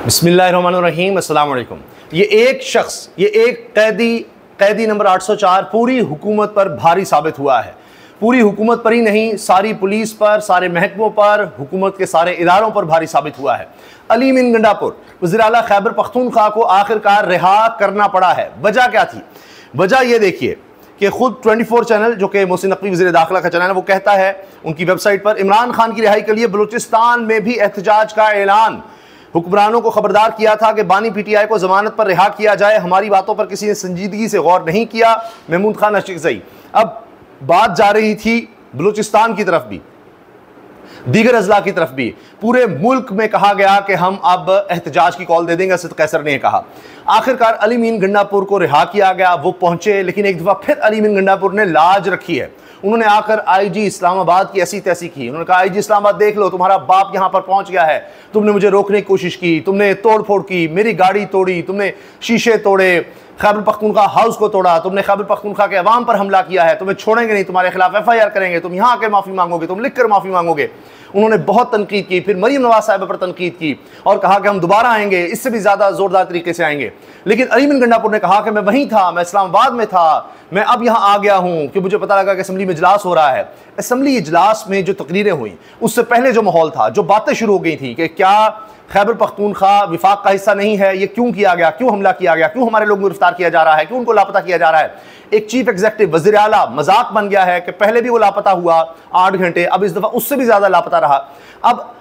बिस्मिल्लाहिर्रहमानिर्रहीम, अस्सलाम वालेकुम। ये एक कैदी नंबर 804 पूरी हुकूमत पर भारी साबित हुआ है। पूरी हुकूमत पर ही नहीं, सारी पुलिस पर, सारे महकमों पर, हुकूमत के सारे इदारों पर भारी साबित हुआ है। अली मीन गंडापुर वज़ीर आला खैबर पख्तूनख्वा को आखिरकार रिहा करना पड़ा है। वजह क्या थी? वजह ये देखिए कि खुद 24 चैनल, जो कि मोहसिन नकवी वज़ीर दाखिला का चैनल है, वो कहता है उनकी वेबसाइट पर, इमरान खान की रिहाई के लिए बलूचिस्तान में भी एहतजाज का ऐलान। हुक्मरानों को खबरदार किया था कि बानी पीटीआई को जमानत पर रिहा किया जाए, हमारी बातों पर किसी ने संजीदगी से गौर नहीं किया। महमूद खान अशिकज़ई। अब बात जा रही थी बलूचिस्तान की तरफ भी, दीगर अजला की तरफ भी। पूरे मुल्क में कहा गया कि हम अब एहतजाज की कॉल दे देंगे। असद कैसर ने कहा। आखिरकार अली मीन गंडापुर को रिहा किया गया, वो पहुंचे, लेकिन एक दफा फिर अली मीन गंडापुर ने लाज रखी है। उन्होंने आकर आईजी इस्लामाबाद की ऐसी तैसी की। उन्होंने कहा, आईजी इस्लामाबाद देख लो, तुम्हारा बाप यहां पर पहुंच गया है, तुमने मुझे रोकने की कोशिश की, तुमने तोड़ फोड़ की, मेरी गाड़ी तोड़ी, तुमने शीशे तोड़े, खैबर पख्तूनख्वा हाउस को तोड़ा, तुमने खैबर पख्तूनख्वा के अवाम पर हमला किया है, तुम्हें छोड़ेंगे नहीं, तुम्हारे खिलाफ FIR करेंगे, तुम यहाँ आकर माफ़ी मांगोगे, तुम लिख कर माफ़ी मांगोगे। उन्होंने बहुत तनकीद की। फिर मरीम नवाज साहिबा पर तनकीद की और कहा कि हम दोबारा आएंगे, इससे भी ज़्यादा ज़ोरदार तरीके से आएंगे। लेकिन अली मीन गंडापुर ने कहा कि मैं वहीं था, मैं इस्लामाबाद में था, मैं अब यहाँ आ गया हूँ कि मुझे पता लगा कि असम्बली में इजलास हो रहा है। असम्बली इजलास में जो तकरीरें हुई, उससे पहले जो माहौल था, जो बातें शुरू हो गई थी कि क्या खैबर पख्तूनख्वा विफाक का हिस्सा नहीं है, ये क्यों किया गया, क्यों हमला किया गया, क्यों हमारे लोगों को गिरफ्तार किया जा रहा है, क्यों उनको लापता किया जा रहा है। एक चीफ एग्जीक्यूटिव वज़ीर आला मजाक बन गया है कि पहले भी वो लापता हुआ 8 घंटे, अब इस दफ़ा उससे भी ज़्यादा लापता रहा। अब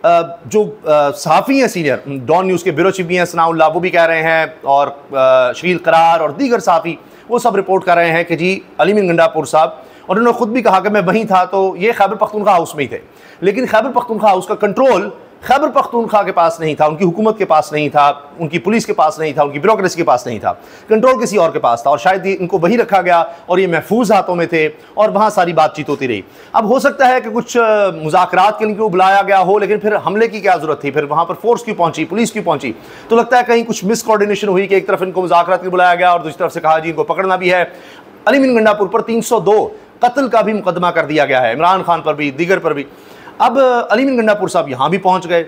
जो सहाफ़ी हैं सीनियर, डॉन न्यूज़ के ब्यूरो चीफ भी हैं सनाउल्लाह, वो भी कह रहे हैं, और शकील करार और दीगर सहाफ़ी वो सब रिपोर्ट कर रहे हैं कि जी अली मीन गंडापुर साहब, और उन्होंने खुद भी कहा कि मैं वहीं था, तो ये खैबर पख्तूनख्वा हाउस में ही थे। लेकिन खैबर पख्तूनख्वा हाउस का कंट्रोल खैबर पख्तूनख्वा के पास नहीं था, उनकी हुकूमत के पास नहीं था, उनकी पुलिस के पास नहीं था, उनकी ब्यूरोक्रेसी के पास नहीं था। कंट्रोल किसी और के पास था, और शायद इनको वही रखा गया और ये महफूज हाथों में थे, और वहाँ सारी बातचीत होती रही। अब हो सकता है कि कुछ मुज़ाकरात के लिए बुलाया गया हो, लेकिन फिर हमले की क्या जरूरत थी? फिर वहाँ पर फोर्स क्यों पहुंची, पुलिस क्यों पहुंची? तो लगता है कहीं कुछ मिस कोऑर्डिनेशन हुई कि एक तरफ इनको मुज़ाकरात के लिए बुलाया गया और दूसरी तरफ से कहा जी इनको पकड़ना भी है। अली मीन गंडापुर पर 302 कत्ल का भी मुकदमा कर दिया गया है, इमरान खान पर भी, दीगर पर भी। अब अली मीन गंडापुर साहब यहाँ भी पहुँच गए।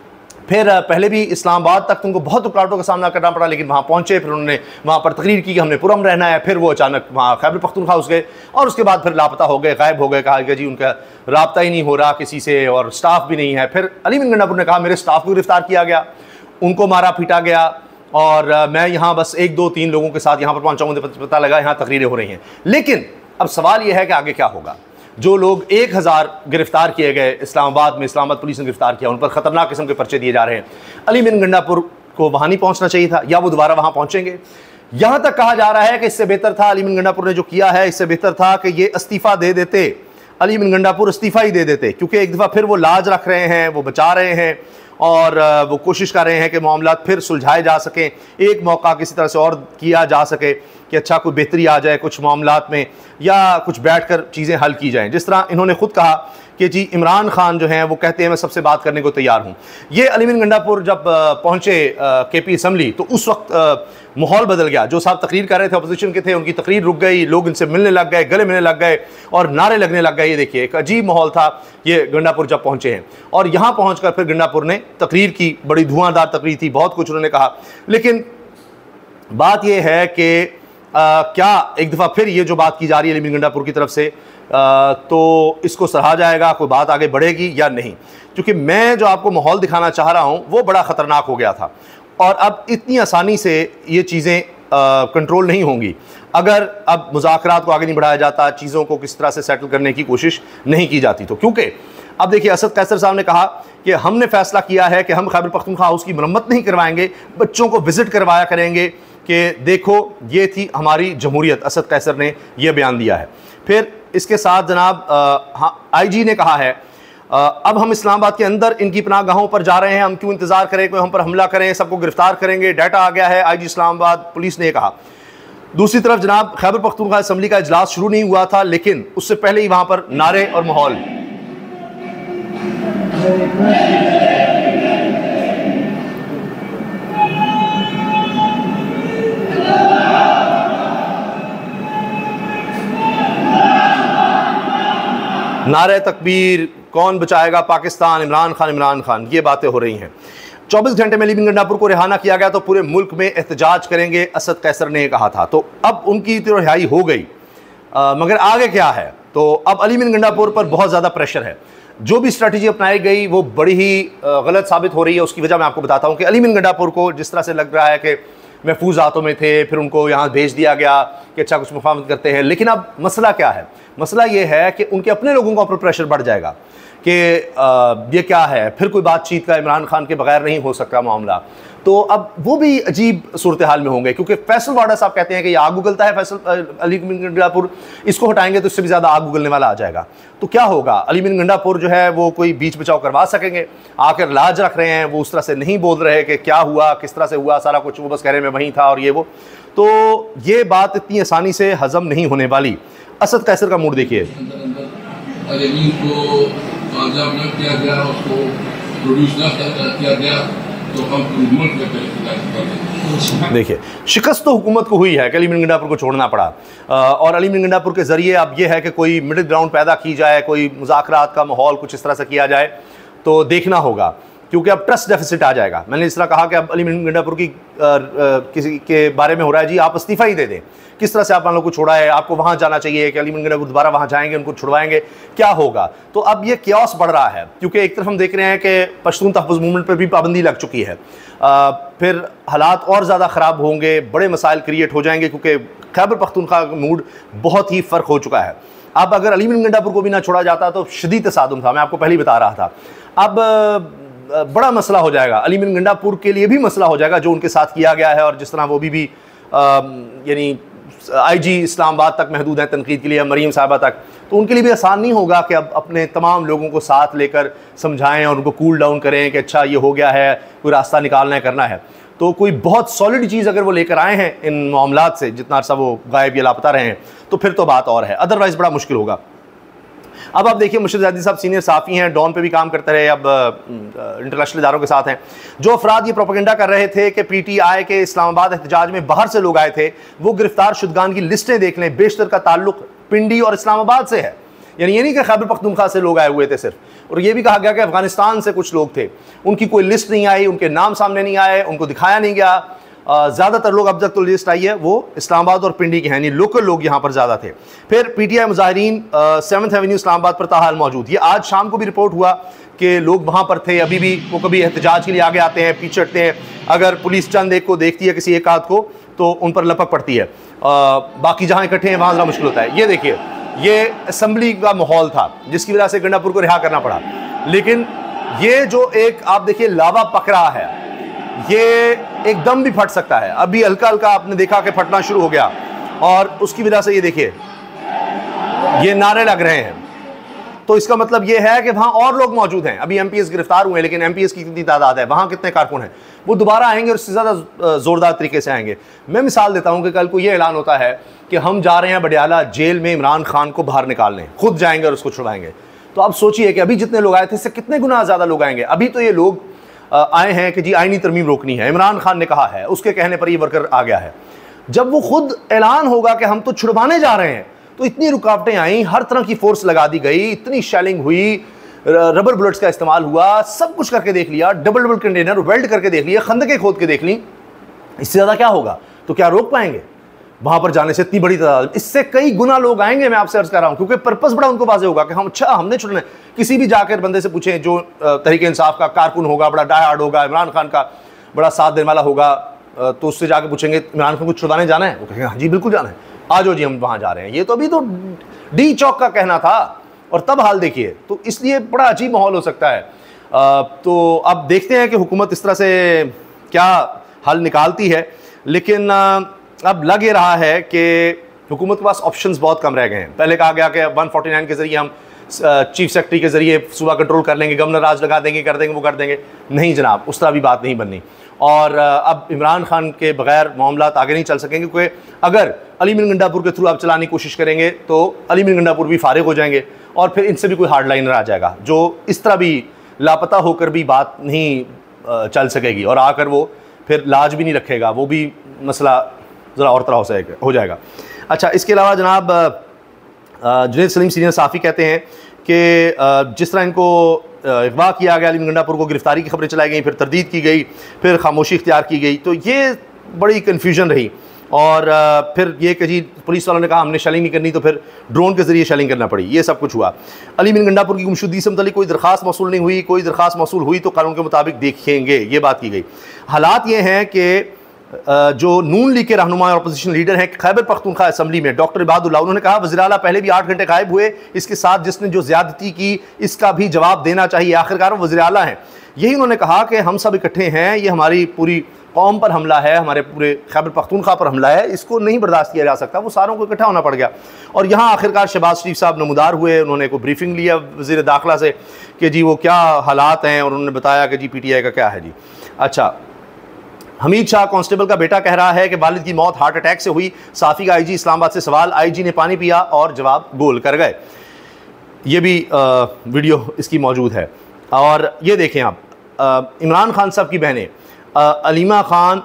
फिर पहले भी इस्लामाबाद तक उनको बहुत रुकावटों का सामना करना पड़ा, लेकिन वहाँ पहुँचे, फिर उन्होंने वहाँ पर तकरीर की कि हमने पुरअमन रहना है। फिर वो अचानक वहाँ खैबर पख्तूनख्वा हाउस गए, और उसके बाद फिर लापता हो गए, गायब हो गए। कहा कि जी उनका राब्ता ही नहीं हो रहा किसी से, और स्टाफ भी नहीं है। फिर अली मीन गंडापुर ने कहा मेरे स्टाफ को गिरफ्तार किया गया, उनको मारा पीटा गया, और मैं यहाँ बस 1 2 3 लोगों के साथ यहाँ पर पहुँचा, मुझे पता लगा यहाँ तकरीरें हो रही हैं। लेकिन अब सवाल यह है कि आगे क्या होगा? जो लोग 1000 गिरफ्तार किए गए इस्लामाबाद में, इस्लामाबाद पुलिस ने गिरफ्तार किया, उन पर खतरनाक किस्म के पर्चे दिए जा रहे हैं। अली मीन गंडापुर को वहाँ नहीं पहुँचना चाहिए था, या वो दोबारा वहाँ पहुँचेंगे? यहाँ तक कहा जा रहा है कि इससे बेहतर था, अली मीन गंडापुर ने जो किया है, इससे बेहतर था कि ये इस्तीफ़ा दे देते, अली मीन गंडापुर इस्तीफ़ा ही दे देते, क्योंकि एक दफ़ा फिर वो लाज रख रहे हैं, वो बचा रहे हैं, और वो कोशिश कर रहे हैं कि मामला फिर सुलझाए जा सकें, एक मौका किसी तरह से और किया जा सके कि अच्छा कोई बेहतरी आ जाए कुछ मामलात में, या कुछ बैठकर चीज़ें हल की जाएं। जिस तरह इन्होंने खुद कहा कि जी इमरान खान जो हैं वो कहते हैं मैं सबसे बात करने को तैयार हूँ। ये अली मीन गंडापुर जब पहुँचे KP असम्बली, तो उस वक्त माहौल बदल गया। जो साहब तकरीर कर रहे थे, अपोजिशन के थे, उनकी तकरीर रुक गई, लोग इनसे मिलने लग गए, गले मिलने लग गए, और नारे लगने लग गए। ये देखिए एक अजीब माहौल था ये गंडापुर जब पहुँचे हैं। और यहाँ पहुँच कर फिर गंडापुर ने तकरीर की, बड़ी धुआंधार तकरीर थी, बहुत कुछ उन्होंने कहा। लेकिन बात यह है कि क्या एक दफ़ा फिर ये जो बात की जा रही है अली मीन गंडापुर की तरफ से, तो इसको सराहा जाएगा, कोई बात आगे बढ़ेगी या नहीं? क्योंकि मैं जो आपको माहौल दिखाना चाह रहा हूँ वो बड़ा ख़तरनाक हो गया था, और अब इतनी आसानी से ये चीज़ें कंट्रोल नहीं होंगी अगर अब मुज़ाकरात को आगे नहीं बढ़ाया जाता, चीज़ों को किस तरह से सेटल करने की कोशिश नहीं की जाती। तो क्योंकि अब देखिए असद कैसर साहब ने कहा कि हमने फैसला किया है कि हम खैबर पख्तूनख्वा हाउस की मरम्मत नहीं करवाएंगे, बच्चों को विज़िट करवाया करेंगे कि देखो ये थी हमारी जमहूरियत। असद कैसर ने यह बयान दिया है। फिर इसके साथ जनाब IG ने कहा है अब हम इस्लामाबाद के अंदर इनकी पनाहगाहों पर जा रहे हैं, हम क्यों इंतजार करें, कोई हम पर हमला करें, सबको गिरफ्तार करेंगे, डाटा आ गया है। IG इस्लामाबाद पुलिस ने कहा। दूसरी तरफ जनाब खैबर पख्तूनख्वा असम्बली का इजलास शुरू नहीं हुआ था, लेकिन उससे पहले ही वहां पर नारे और माहौल। नारे तकबीर, कौन बचाएगा पाकिस्तान, इमरान खान, इमरान खान, ये बातें हो रही हैं। 24 घंटे में अली बिन गंडापुर को रिहा ना किया गया तो पूरे मुल्क में एहतजाज करेंगे, असद कैसर ने कहा था। तो अब उनकी तो रिहाई हो गई, मगर आगे क्या है? तो अब अली बिन गंडापुर पर बहुत ज़्यादा प्रेशर है। जो भी स्ट्रैटेजी अपनाई गई वो बड़ी ही गलत साबित हो रही है। उसकी वजह मैं आपको बताता हूँ कि अली बिन गंडापुर को जिस तरह से लग रहा है कि महफूज हाथों में थे, फिर उनको यहाँ भेज दिया गया कि अच्छा कुछ मुफाहमत करते हैं, लेकिन अब मसला क्या है? मसला ये है कि उनके अपने लोगों का ऊपर प्रेशर बढ़ जाएगा कि ये क्या है, फिर कोई बातचीत का इमरान खान के बगैर नहीं हो सकता मामला। तो अब वो भी अजीब सूरत हाल में होंगे, क्योंकि फैसल वाडा साहब कहते हैं कि ये आग उगलता है फैसल अली बिन गंडापुर, इसको हटाएंगे तो इससे भी ज़्यादा आग उगलने वाला आ जाएगा। तो क्या होगा? अली बिन गंडापुर जो है वो कोई बीच बचाव करवा सकेंगे? आकर लाज रख रहे हैं, वो उस तरह से नहीं बोल रहे कि क्या हुआ, किस तरह से हुआ सारा कुछ, वो बस कह रहे हैं मैं वहीं था और ये वो। तो ये बात इतनी आसानी से हजम नहीं होने वाली। असद कैसर का मूड देखिए। कामयाब न किया गया, उसको प्रोड्यूस न किया गया तो हम मुल्क में देखिए शिकस्त तो हुकूमत को हुई है कि अली बिन गंडापुर को छोड़ना पड़ा, और अली बिन गंडापुर के ज़रिए अब ये है कि कोई मिडिल ग्राउंड पैदा की जाए, कोई मुज़ाकरात का माहौल कुछ इस तरह से किया जाए। तो देखना होगा, क्योंकि अब ट्रस्ट डेफिसिट आ जाएगा। मैंने इस तरह कहा कि अब अली बिन गंडापुर की किसी के बारे में हो रहा है जी आप इस्तीफ़ा ही दे दें, किस तरह से आप लोगों को छोड़ा है, आपको वहाँ जाना चाहिए कि अली बिन गंडापुर दोबारा वहाँ जाएंगे, उनको छुड़वाएंगे, क्या होगा? तो अब ये क्यास बढ़ रहा है, क्योंकि एक तरफ हम देख रहे हैं कि पश्तून तहफ़्फ़ुज़ मूवमेंट पर भी पाबंदी लग चुकी है, फिर हालात और ज़्यादा ख़राब होंगे, बड़े मसाइल क्रिएट हो जाएंगे, क्योंकि खैबर पख्तूनख्वा का मूड बहुत ही फ़र्क हो चुका है। अब अगर अली बिन गंडापुर को भी ना छोड़ा जाता तो शदीद तसादुम था, मैं आपको पहले ही बता रहा था। अब बड़ा मसला हो जाएगा, अली बिन गंडापुर के लिए भी मसला हो जाएगा जो उनके साथ किया गया है, और जिस तरह वो भी यानी IG इस्लामाबाद तक महदूद है तनकीद के लिए, मरीम साहबा तक, तो उनके लिए भी आसान नहीं होगा कि अब अपने तमाम लोगों को साथ लेकर समझाएं और उनको कूल डाउन करें कि अच्छा ये हो गया है, कोई रास्ता निकालना है, करना है। तो कोई बहुत सॉलिड चीज़ अगर वो लेकर आए हैं इन मामलात से, जितना अर्सा वो गायब या लापता रहे हैं, तो फिर तो बात और है, अदरवाइज़ बड़ा मुश्किल होगा। अब आप देखिए मुर्शिद ज़ैदी साहब सीनियर साफ़ी हैं, डॉन पे भी काम करते रहे, अब इंटरनेशनल इदारों के साथ हैं। जो अफराद ये प्रोपेगेंडा कर रहे थे कि PTI के इस्लामाबाद एहतजाज में बाहर से लोग आए थे, वो गिरफ्तार शुदगान की लिस्टें देख लें, बेशतर का ताल्लुक पिंडी और इस्लामाबाद से है। यानी ये नहीं कि खैबर पख्तूनख्वा से लोग आए हुए थे सिर्फ। और ये भी कहा गया कि अफगानिस्तान से कुछ लोग थे, उनकी कोई लिस्ट नहीं आई, उनके नाम सामने नहीं आए, उनको दिखाया नहीं गया। ज़्यादातर लोग अब तक तो लिस्ट आई है वो इस्लामाबाद और पिंडी के हैं, यानी लोकल लोग यहाँ पर ज़्यादा थे। फिर PTI मुजाहिरीन 7th एवेन्यू इस्लामाबाद पर ताहाल मौजूद। ये आज शाम को भी रिपोर्ट हुआ कि लोग वहाँ पर थे, अभी भी वो कभी एहतजाज के लिए आगे आते हैं, पीछे हटते हैं। अगर पुलिस चंद एक को देखती है, किसी एक आध को, तो उन पर लपक पड़ती है। बाकी जहाँ इकट्ठे हैं वहाँ ज़रा मुश्किल होता है। ये देखिए, ये असम्बली का माहौल था जिसकी वजह से गंडापुर को रिहा करना पड़ा। लेकिन ये जो एक आप देखिए लावा पक रहा है, ये एकदम भी फट सकता है। अभी हल्का हल्का आपने देखा कि फटना शुरू हो गया, और उसकी वजह से ये देखिए ये नारे लग रहे हैं। तो इसका मतलब ये है कि वहाँ और लोग मौजूद हैं। अभी MPs गिरफ्तार हुए हैं, लेकिन MPs की कितनी तादाद है, वहाँ कितने कारकुन हैं, वो दोबारा आएंगे और इससे ज़्यादा ज़ोरदार तरीके से आएंगे। मैं मिसाल देता हूँ कि कल को ये ऐलान होता है कि हम जा रहे हैं बडियाला जेल में इमरान खान को बाहर निकालने, खुद जाएंगे और उसको छुड़वाएंगे। तो आप सोचिए कि अभी जितने लोग आए थे इससे कितने गुना ज़्यादा लोग आएंगे। अभी तो ये लोग आए हैं कि जी आईनी तरमीम रोकनी है, इमरान खान ने कहा है, उसके कहने पर ये वर्कर आ गया है। जब वो खुद ऐलान होगा कि हम तो छुड़वाने जा रहे हैं, तो इतनी रुकावटें आई, हर तरह की फोर्स लगा दी गई, इतनी शेलिंग हुई, रबर बुलेट्स का इस्तेमाल हुआ, सब कुछ करके देख लिया, डबल डबल कंटेनर वेल्ड करके देख लिया, खंदकें खोद के देख ली। इससे ज़्यादा क्या होगा? तो क्या रोक पाएंगे वहाँ पर जाने से? इतनी बड़ी तादाद, इससे कई गुना लोग आएंगे। मैं आपसे अर्ज कर रहा हूँ, क्योंकि पर्पस बड़ा उनको वाज़ेह होगा कि हम अच्छा हमने छुड़ना है। किसी भी जाकर बंदे से पूछें जो तहरीक इंसाफ का कारकुन होगा, बड़ा डाई हार्ड होगा, इमरान खान का बड़ा साथ देने वाला होगा, तो उससे जाकर पूछेंगे इमरान खान को छुड़वाने जाना है, वो कहेंगे हाँ जी बिल्कुल जाना है, आ जाओ जी हम वहाँ जा रहे हैं। ये तो अभी तो डी चौक का कहना था, और तब हाल देखिए। तो इसलिए बड़ा अजीब माहौल हो सकता है। तो अब देखते हैं कि हुकूमत इस तरह से क्या हल निकालती है। लेकिन अब लग ये रहा है कि हुकूमत के पास ऑप्शंस बहुत कम रह गए हैं। पहले कहा गया कि 149 के ज़रिए हम चीफ सेक्रेटरी के ज़रिए सूबा कंट्रोल कर लेंगे, गवर्नर राज लगा देंगे, कर देंगे, वो कर देंगे। नहीं जनाब, उस तरह भी बात नहीं बननी। और अब इमरान खान के बगैर मामलात आगे नहीं चल सकेंगे, क्योंकि अगर अली बिन गंडापुर के थ्रू आप चलाने की कोशिश करेंगे तो अली बिन गंडापुर भी फारिग हो जाएंगे, और फिर इनसे भी कोई हार्ड लाइनर आ जाएगा जो इस तरह भी लापता होकर भी बात नहीं चल सकेगी, और आकर वो फिर लाज भी नहीं रखेगा, वो भी मसला ज़रा और तरह हो जाएगा। अच्छा, इसके अलावा जनाब जुनैद सलीम सीनियर साफ़ी कहते हैं कि जिस तरह इनको अगवा किया गया अली मीर गंडापुर को, गिरफ्तारी की खबरें चलाई गई, फिर तरदीद की गई, फिर खामोशी इख्तियार की गई। तो ये बड़ी कन्फ्यूजन रही। और फिर ये कि जी पुलिस वालों ने कहा हमने शेलिंग नहीं करनी, तो फिर ड्रोन के ज़रिए शेलिंग करना पड़ी। ये सब कुछ हुआ। अली मीर गंडापुर की गुमशुदगी से मुतल्लिक़ कोई दरख्वास्त मौसूल नहीं हुई, कोई दरख्वास्त मौसूल हुई तो कानून के मुताबिक देखेंगे, ये बात की गई। हालात ये हैं कि जो नून लीग के रहनुमा और अपोजिशन लीडर हैं खैबर पख्तूनख्वा असम्बली में डॉक्टर इबादुल्लाह, उन्होंने कहा वज़ीर आला पहले भी 8 घंटे गायब हुए, इसके साथ जिसने जो ज़्यादती की इसका भी जवाब देना चाहिए, आखिरकार वो वज़ीर आला हैं। यही उन्होंने कहा कि हम सब इकट्ठे हैं, ये हमारी पूरी कौम पर हमला है, हमारे पूरे खैबर पख्तूनख्वा पर हमला है, इसको नहीं बर्दाश्त किया जा सकता। वो सारों को इकट्ठा होना पड़ गया। और यहाँ आखिरकार शहबाज शरीफ साहब नमूदार हुए, उन्होंने को ब्रीफिंग लिया वज़ीर दाखिला से कि जी वो क्या हालात हैं, और उन्होंने बताया कि जी PTI का क्या है जी। अच्छा, हमीद शाह कांस्टेबल का बेटा कह रहा है कि वालिद की मौत हार्ट अटैक से हुई। साफ़ी का IG इस्लामाबाद से सवाल, IG ने पानी पिया और जवाब गोल कर गए। ये भी वीडियो इसकी मौजूद है। और ये देखें आप, इमरान खान साहब की बहनें अलीमा खान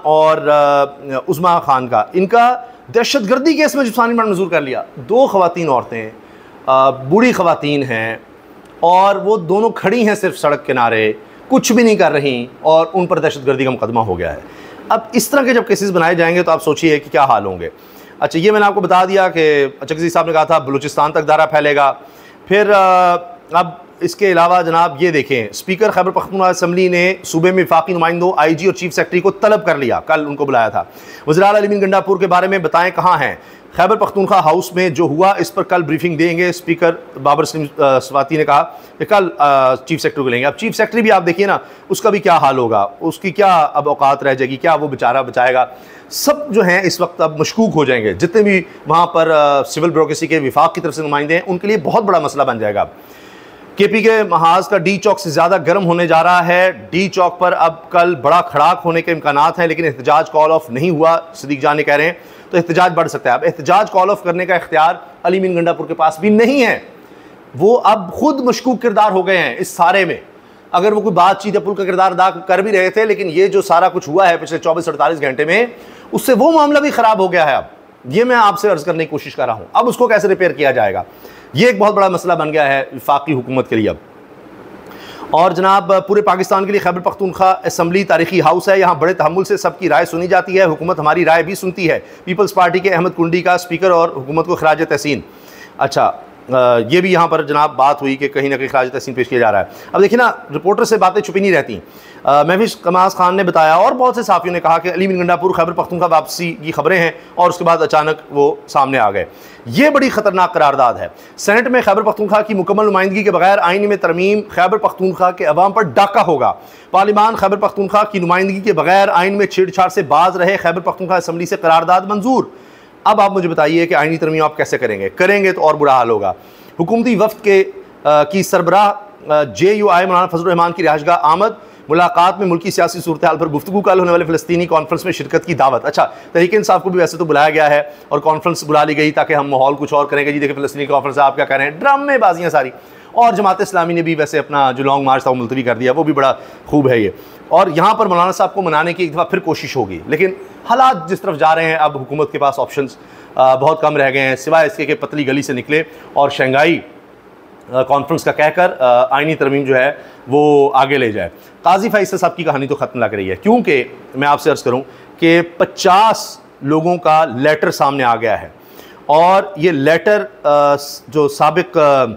और उस्मा खान का, इनका दहशतगर्दी केस में जिस्मानी रिमांड मंजूर कर लिया। 2 ख़वातीन औरतें, बूढ़ी ख़वातीन हैं, और वो दोनों खड़ी हैं सिर्फ सड़क किनारे, कुछ भी नहीं कर रही, और उन पर दहशतगर्दी का मुकदमा हो गया है। अब इस तरह के जब केसेस बनाए जाएंगे तो आप सोचिए कि क्या हाल होंगे। अच्छा, ये मैंने आपको बता दिया कि चकजी साहब ने कहा था बलूचिस्तान तक दायरा फैलेगा। फिर अब इसके अलावा जनाब ये देखें, स्पीकर खैबर पख्तूनख्वा असम्बली ने सूबे में वफाकी नुमाइंदों, IG और चीफ सेक्रेटरी को तलब कर लिया, कल उनको बुलाया था। वज़ीर आला अली मीर गंडापुर के बारे में बताएं कहाँ हैं। खैबर पख्तूनख्वा हाउस में जो हुआ इस पर कल ब्रीफिंग देंगे। स्पीकर बाबर स्वाति ने कहा कि कल चीफ सेक्रेटरी को लेंगे। अब चीफ सेक्रेटरी भी आप देखिए ना, उसका भी क्या हाल होगा, उसकी क्या अब औकात रह जाएगी, क्या वो बेचारा बचाएगा। सब जो हैं इस वक्त अब मशकूक हो जाएंगे, जितने भी वहाँ पर सिविल ब्यूरोक्रेसी के विफाक की तरफ से नुमाइंदे हैं, उनके लिए बहुत बड़ा मसला बन जाएगा। KP के महाज का D चौक से ज़्यादा गर्म होने जा रहा है। D चौक पर अब कल बड़ा खड़ाक होने के इम्कानात हैं, लेकिन एहतजाज कॉल ऑफ नहीं हुआ, सदीक जान ने कह रहे हैं, तो एहतजाज बढ़ सकता है। अब एहतजाज कॉल ऑफ करने का इख्तियार अली मीर गंडापुर के पास भी नहीं है। वो अब खुद मशकूक किरदार हो गए हैं इस सारे में। अगर वो कोई बातचीत या पुल का किरदार अदा कर भी रहे थे, लेकिन ये जो सारा कुछ हुआ है पिछले 24-48 घंटे में, उससे वो मामला भी ख़राब हो गया है। अब ये मैं आपसे अर्ज़ करने की कोशिश कर रहा हूँ, अब उसको कैसे रिपेयर किया जाएगा, ये एक बहुत बड़ा मसला बन गया है वफाकी हुकूमत के लिए अब। और जनाब पूरे पाकिस्तान के लिए खैबर पख्तूनख्वा असम्बली तारीखी हाउस है, यहाँ बड़े तहम्मुल से सबकी राय सुनी जाती है, हुकूमत हमारी राय भी सुनती है। पीपल्स पार्टी के अहमद कुंडी का स्पीकर और हुकूमत को खराज तहसीन। अच्छा, ये भी यहाँ पर जनाब बात हुई कि कहीं ना कहीं खराज तहसीन पेश किया जा रहा है। अब देखिए ना, रिपोर्टर से बातें छुपी नहीं रहती। महफिज कमास खान ने बताया और बहुत से साफियों ने कहा कि अली मीर गंडापुर खैबर पख्तूनख्वा वापसी की खबरें हैं, और उसके बाद अचानक वो सामने आ गए। ये बड़ी ख़तरनाक करारदाद है। सेनेट में खैबर पख्तूनख्वा की मुकम्मल नुमाइंदगी के बगैर आईन में तरमीम, खैबर पख्तूनख्वा के अवाम पर डाका होगा। पार्लिमान खैबर पख्तूनख्वा की नुमाइंदगी के बगैर आइन में छेड़छाड़ से बाज रहे, खैबर पख्तूनख्वा असम्बली से करारदाद मंजूर। अब आप मुझे बताइए कि आइनी तरमीम आप कैसे करेंगे तो और बुरा हाल होगा। हुकूमती वफ्द की सरबराह JUI मौलाना फजल रहमान की रिहाइशगाह आमद, मुलाकात में मुल्की सियासी सूरत हाल पर गुफ्तगू, कल होने वाले फ़लस्तीनी कॉन्फ्रेंस में शिरकत की दावत। अच्छा, तहरीक इंसाफ को भी वैसे तो बुलाया गया है और कॉन्फ्रेंस बुला ली गई ताकि हम माहौल कुछ और करेंगे। जी देखिए फ़लस्तीनी कॉन्फ्रेंस आप क्या कर रहे हैं, ड्रामेबाजियाँ सारी। और जमात इस्लामी ने भी वैसे अपना जो लॉन्ग मार्च था वो मुलतवी कर दिया, वो भी बड़ा खूब है ये। और यहाँ पर मौलाना साहब को मनाने की एक दफ़ा फिर कोशिश होगी, लेकिन हालात जिस तरफ जा रहे हैं अब हुकूमत के पास ऑप्शंस बहुत कम रह गए हैं, सिवाय इसके कि पतली गली से निकले और शंघाई कॉन्फ्रेंस का कहकर आइनी तरमीम जो है वो आगे ले जाए। काजी फैसल साहब की कहानी तो ख़त्म लग रही है, क्योंकि मैं आपसे अर्ज़ करूं कि 50 लोगों का लेटर सामने आ गया है, और ये लेटर जो साबिक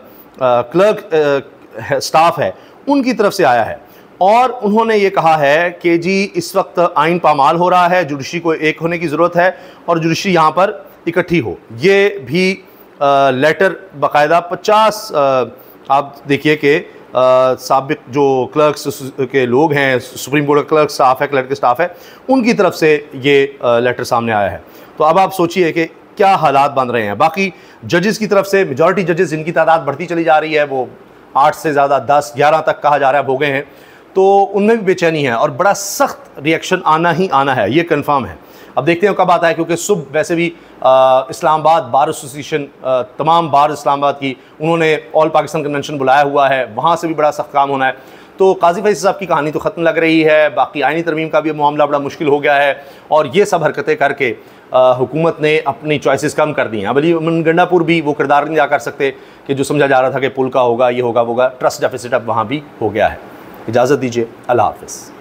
क्लर्क स्टाफ है उनकी तरफ से आया है, और उन्होंने ये कहा है कि जी इस वक्त आइन पामाल हो रहा है, जुडिशरी को एक होने की ज़रूरत है और जुडिशरी यहाँ पर इकट्ठी हो। ये भी लेटर बाकायदा 50 आप देखिए कि साबिक जो क्लर्क्स के लोग हैं, सुप्रीम कोर्ट का क्लर्क स्टाफ है, क्लर्क के स्टाफ है, उनकी तरफ से ये लेटर सामने आया है। तो अब आप सोचिए कि क्या हालात बन रहे हैं। बाकी जजेस की तरफ से मेजॉरिटी जजेस जिनकी तादाद बढ़ती चली जा रही है, वो 8 से ज़्यादा 10-11 तक कहा जा रहा है हो गए हैं, तो उनमें भी बेचैनी है और बड़ा सख्त रिएक्शन आना ही आना है, ये कंफर्म है। अब देखते हैं कब आता है, क्योंकि सुबह वैसे भी इस्लामाबाद बार एसोसिएशन, तमाम बार इस्लामाबाद की, उन्होंने ऑल पाकिस्तान कन्वेंशन बुलाया हुआ है, वहाँ से भी बड़ा सख्त काम होना है। तो काजी फैसल साहब की कहानी तो ख़त्म लग रही है। बाकी आईनी तरमीम का भी मामला बड़ा मुश्किल हो गया है और ये सब हरकतें करके हुकूमत ने अपनी चॉइसेस कम कर दी हैं। अब अली अमन गंडापुर भी वो किरदार नहीं अदा कर सकते कि जो समझा जा रहा था कि पुल का होगा, ये होगा, वो होगा। ट्रस्ट डेफिसिट अब वहाँ भी हो गया है। इजाज़त दीजिए, अल्लाह हाफ़िज़।